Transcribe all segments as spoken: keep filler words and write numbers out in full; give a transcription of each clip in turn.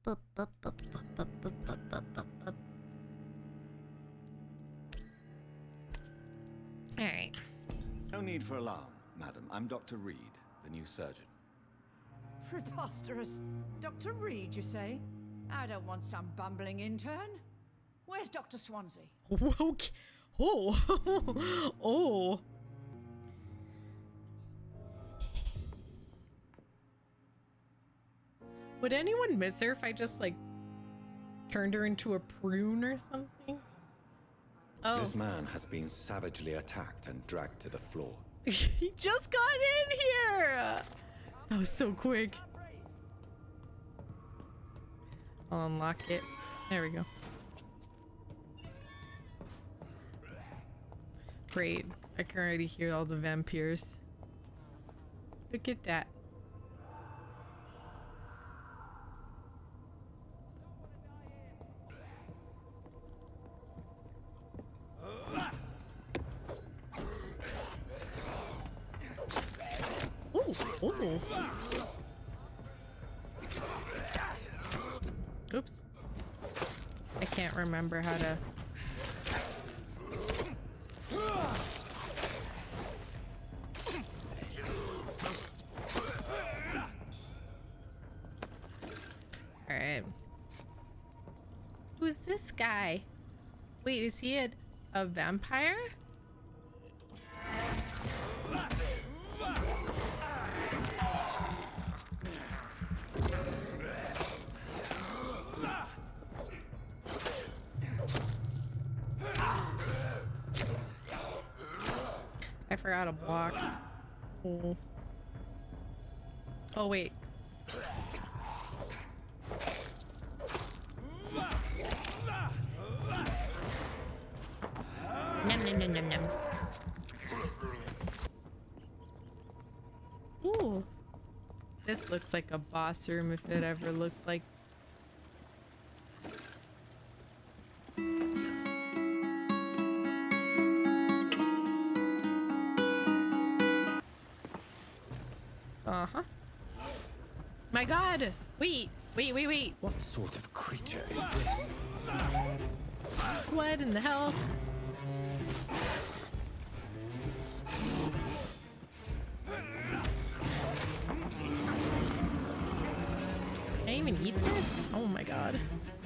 right. No need for alarm, madam. I'm Doctor Reed, the new surgeon. Preposterous. Doctor Reed, you say? I don't want some bumbling intern. Where's Doctor Swansea? Okay. Oh. Oh. Would anyone miss her if I just like turned her into a prune or something? Oh. This man has been savagely attacked and dragged to the floor. He just got in here. That was so quick. I'll unlock it. There we go. Great. I can already hear all the vampires. Look at that. Ooh, ooh. Oops. I can't remember how to. Alright. Who's this guy? Wait, is he a, a vampire? I forgot to block. Oh. Oh, wait. Num num num num num. Ooh. This looks like a boss room if it ever looked like. Uh-huh. My god! Wait! Wait, wait, wait! What sort of creature is this? What in the hell? Can I even eat this? Oh my god.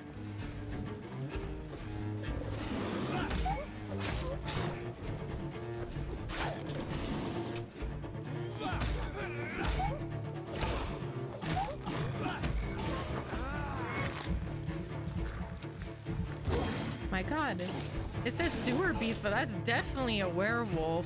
My god. It says sewer beast, but that's definitely a werewolf.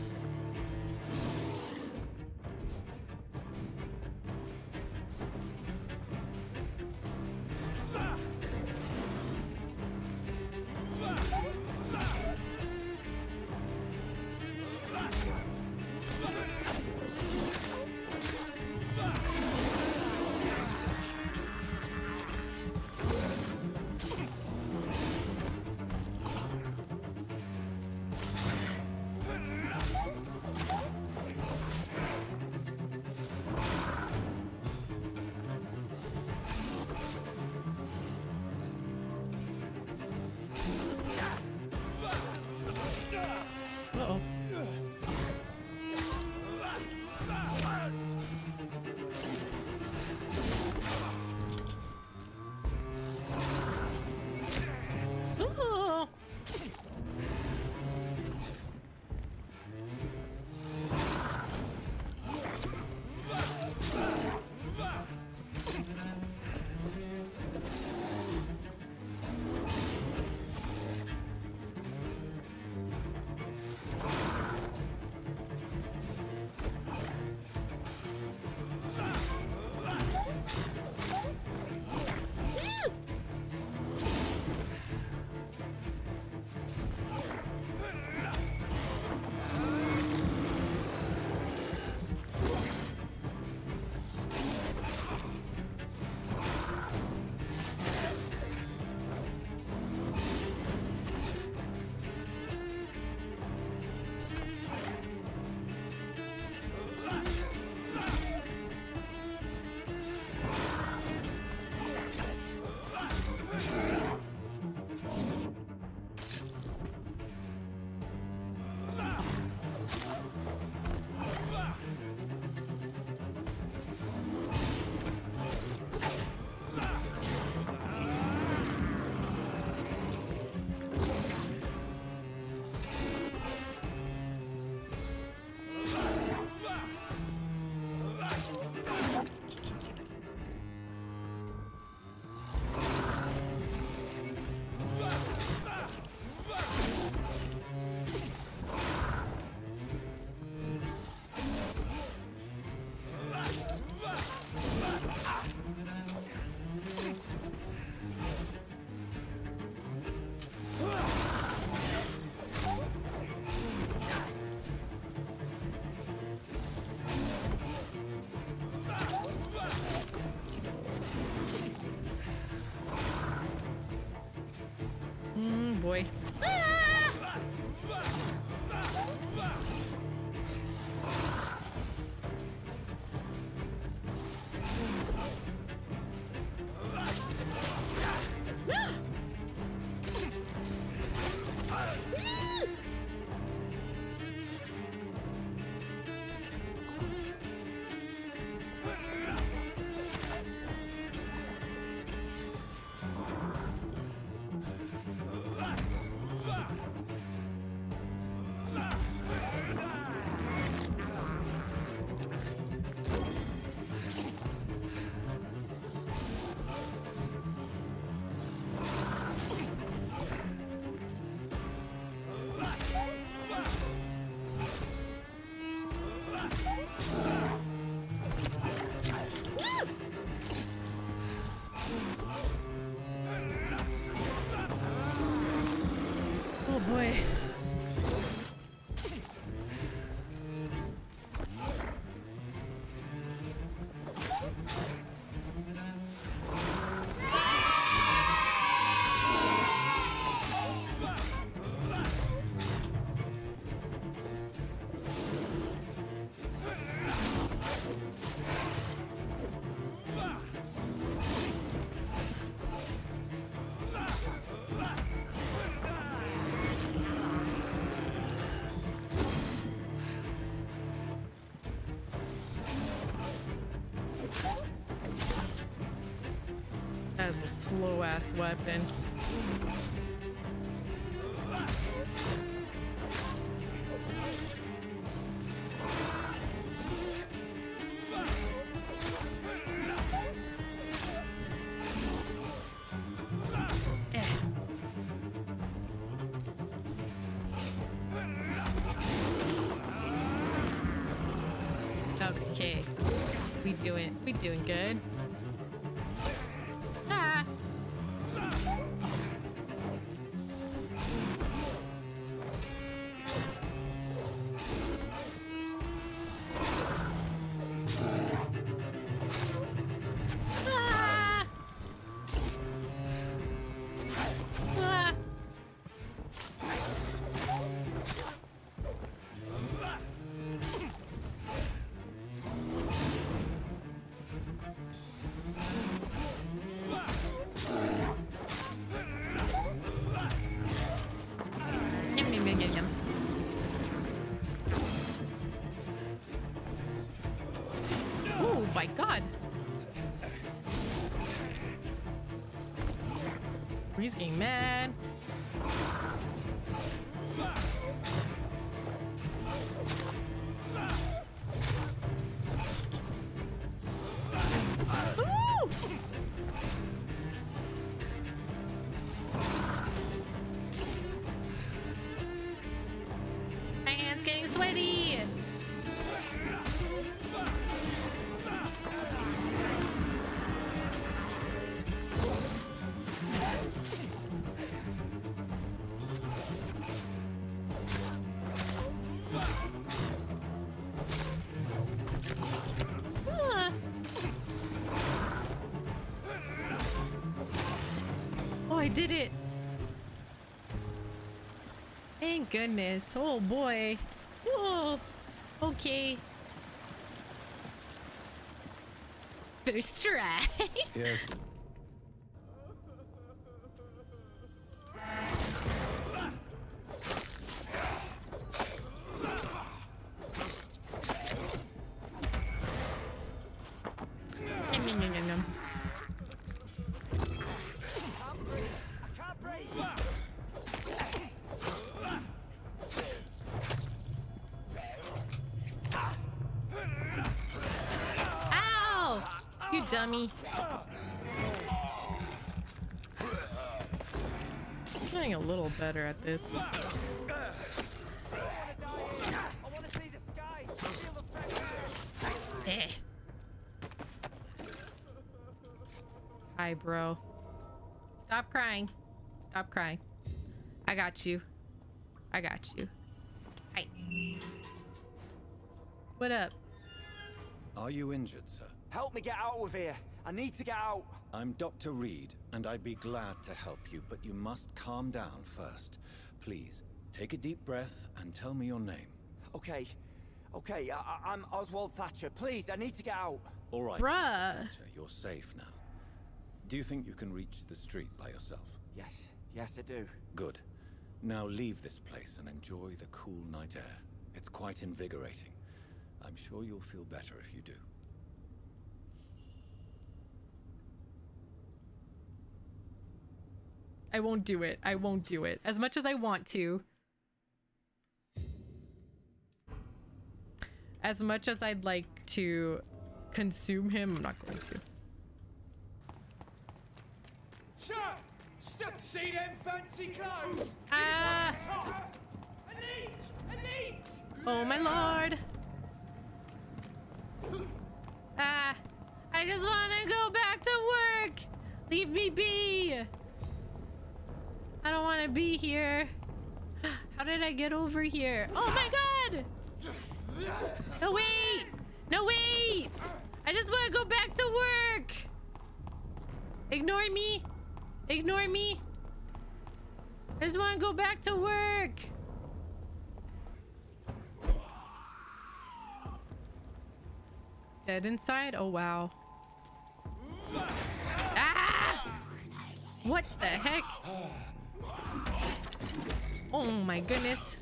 boy. Oh boy. That is a slow ass weapon. Okay, we doing we doing good. Ah. Ah. Ah. Yum, yum, yum, yum, yum. Oh my god. He's getting mad. Woo! My hand's getting sweaty. Ah. Oh, I did it. Thank goodness. Oh boy. Oh, okay. First try. Yes. Yum, yum, yum, yum, yum. Ow! You dummy. I'm getting a little better at this. Eh. Hi, bro. Stop crying. Stop crying. I got you. I got you. Hi. What up? Are you injured, sir? Help me get out of here. I need to get out. I'm Doctor Reed, and I'd be glad to help you, but you must calm down first. Please, take a deep breath and tell me your name. Okay. Okay, I I I'm Oswald Thatcher. Please, I need to get out. All right, Bruh. Mister Thatcher, you're safe now. Do you think you can reach the street by yourself? Yes, yes, I do. Good. Now leave this place and enjoy the cool night air. It's quite invigorating. I'm sure you'll feel better if you do. I won't do it. I won't do it. As much as I want to. As much as I'd like to consume him, I'm not going to. Sir! Stop! See them fancy clothes? Ah! This one's top! Elite! Elite! Oh my lord! Ah! I just want to go back to work! Leave me be! I don't want to be here. How did I get over here? Oh my god! No, wait! No, wait! I just want to go back to work! Ignore me! Ignore me! I just want to go back to work! Dead inside? Oh, wow. Ah! What the heck? Oh my goodness.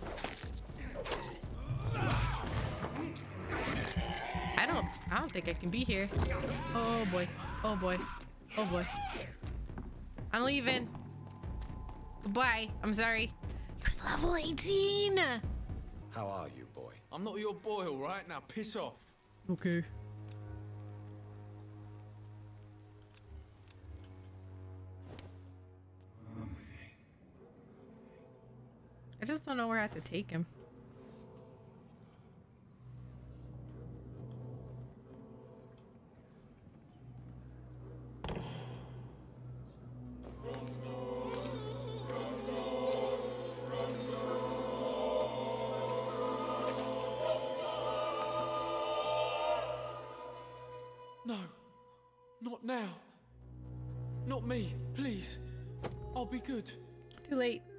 I don't I don't think I can be here. Oh boy. Oh boy. Oh boy. I'm leaving. Goodbye. I'm sorry. He was level eighteen. How are you, boy? I'm not your boy, all right? Now piss off. Okay. I just don't know where I have to take him. No. Not now. Not me. Please. I'll be good. Too late.